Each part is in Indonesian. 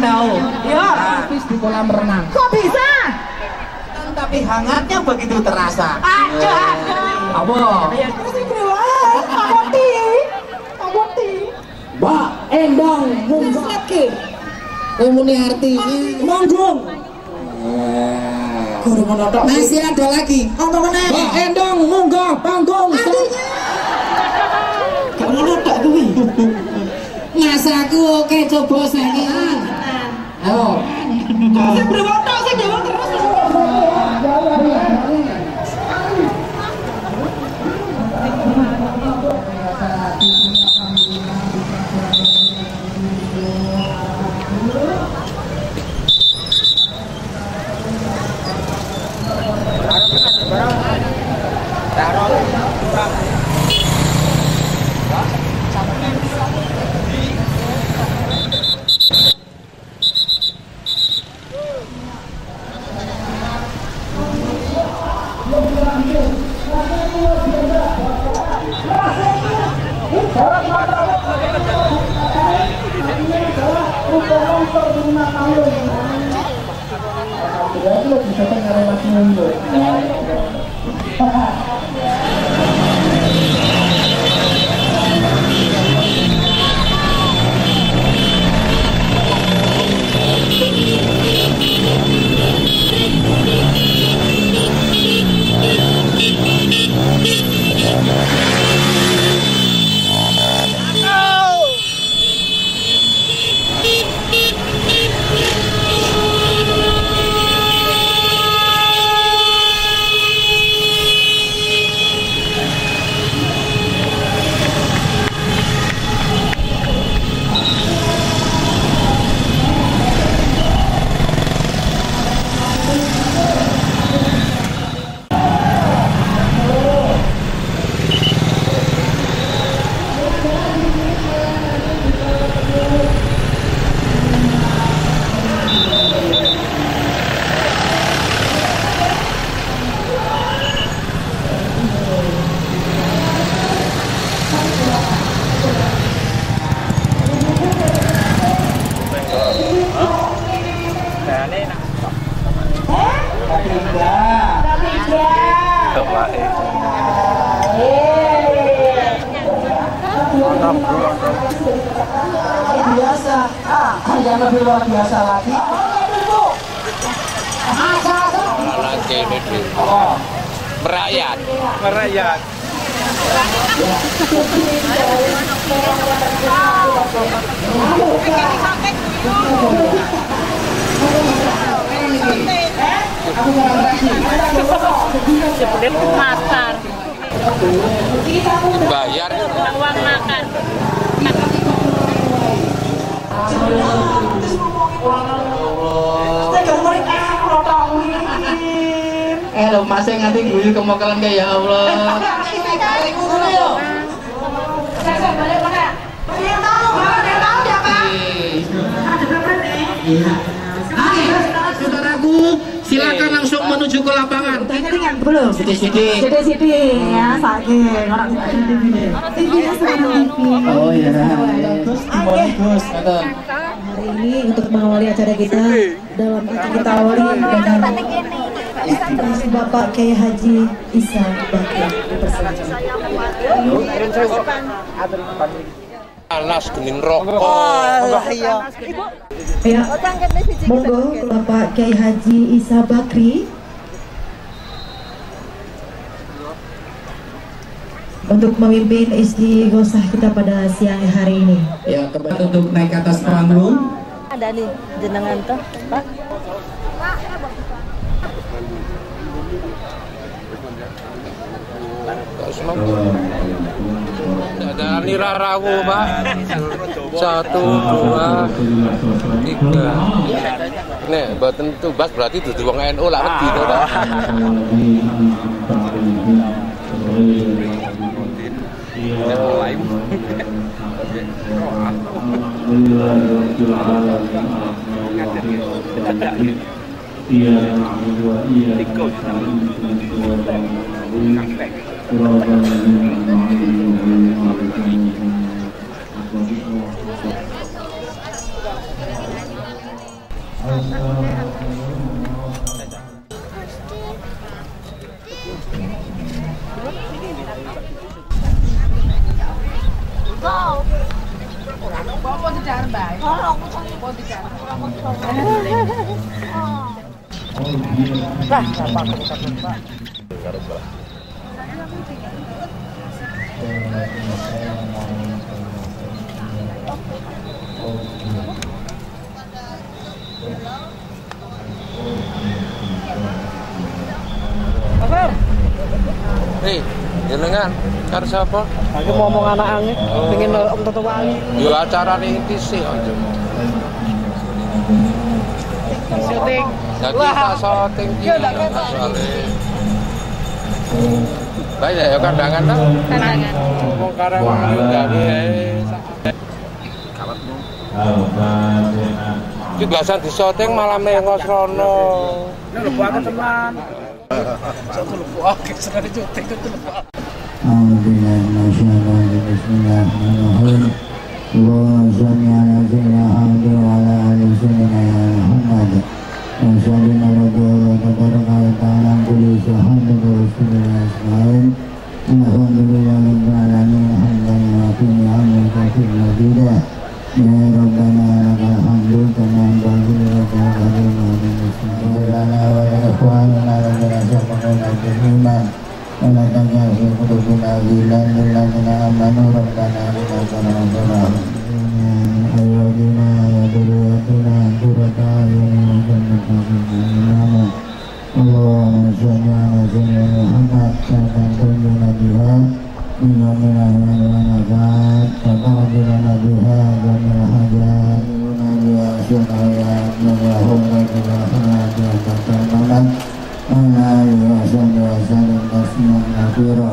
tahu. Ya, Habis di kolam renang. kok bisa? Tapi hangatnya begitu terasa. Aduh. Apa? Mbak, endong, munggah. Muni artinya Monggung. Guru monotok. Masih ada lagi. Apa meneh? Mbak, endong, munggah, panggung. Artinya. Gak monotok kuwi. Ngasaku oke coba saiki. Ayo. Sing berwotok sing jawab terus. Biasa, yang lebih luar biasa lagi. Lagi ini merakyat, merakyat. Sebenarnya pasar. Bayar Uang makan. Lo masih nganti guyu kemokelan kayak ya Allah. Saudaraku, silakan langsung menuju ke lapangan. Belum. Sidik-sidik. Sidik-sidik ya, saking orang TV-nya sekarang TV. Oh iya, bagus, bagus. Hari ini untuk mengawali acara kita dalam kita awali dengan Bapak Kiai Haji Isa Bakri. panas gening rokok. Ya, monggo Bapak Kiai Haji Isa Bakri untuk memimpin istighosah kita pada siang hari ini. Ya, kembali untuk naik ke atas panggung. Ada nih jenengan tuh, Pak. Ada nirarawu, Pak. 1, 2, 3. Nih, mboten tumbas berarti dudu wong NU lak wedi to, Pak. Hei, jenengan karo sapa? Aku mau ngomong anak angin, pengen om Toto Wali. Yo acarane inti sih aja. Syuting. Jadi tak syuting iki. Baik ya kandangan ta? Kandangan. Wong karang gawe iki biasa di syuting malah mengos rono. Lho aku teman. Satu lupa oke sengaja syuting itu lupa. Bismillahirrahmanirrahim. Allahumma shalli ala sayyidina Muhammad wa ala ali sayyidina Muhammad. Wa sallim ala tabaraka wa ta'ala kulli sahabati rasulillah ajma'in. Alhamdulillah rabbil alamin hamdan wa ni'man katsiran mazidah. Ya rabbana lakal hamdu kama yanbaghi li wajhika al-karim wa ala ikhwanina alladhina sabaquna bil iman. ولا تجعل في قلوبنا غلا للذين آمنوا ربنا إنك رؤوف رحيم أزواجنا وذرياتنا قرة أعين واجعلنا إماما اللهم صل على سيدنا محمد كما تنجينا بها من يوم الأهوال والآفات وتغفرنا بها جميع الحاجات بها شفاعات اللهم لك الرحمة والتقبلات Allah wa sallim tasliman katsira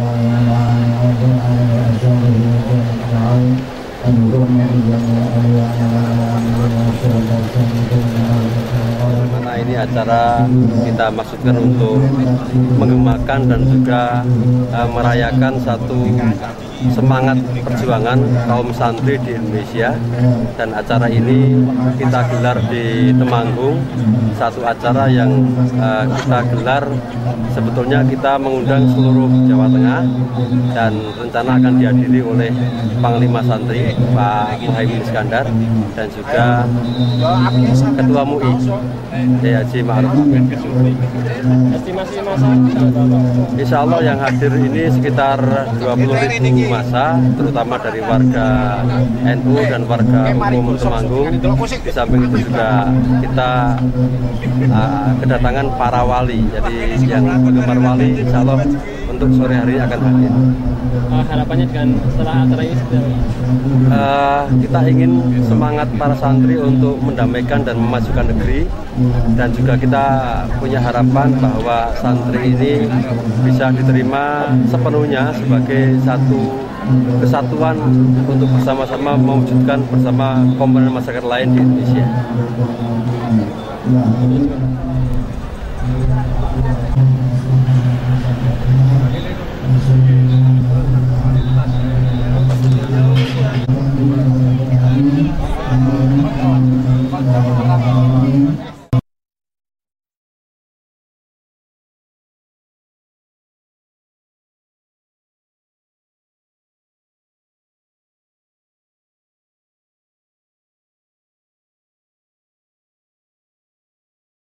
Mana ini acara kita maksudkan untuk mengemakan dan juga merayakan satu semangat perjuangan kaum santri di Indonesia, dan acara ini kita gelar di Temanggung, satu acara yang kita gelar sebetulnya kita mengundang seluruh Jawa Tengah dan rencana akan dihadiri oleh Panglima Santri Pak Muhaimin Iskandar dan juga Ketua MUI Haji Ma'ruf Amin. Estimasi masa Insya Allah yang hadir ini sekitar 20.000 massa, terutama dari warga NU dan warga umum Temanggung. Di samping itu juga kita kedatangan para wali, jadi yang penggemar wali insya Allah untuk sore hari akan hadir. harapannya dengan setelah acara ini kita ingin semangat para santri untuk mendamaikan dan memajukan negeri, dan juga kita punya harapan bahwa santri ini bisa diterima sepenuhnya sebagai satu kesatuan untuk bersama-sama mewujudkan bersama komponen masyarakat lain di Indonesia. Amin.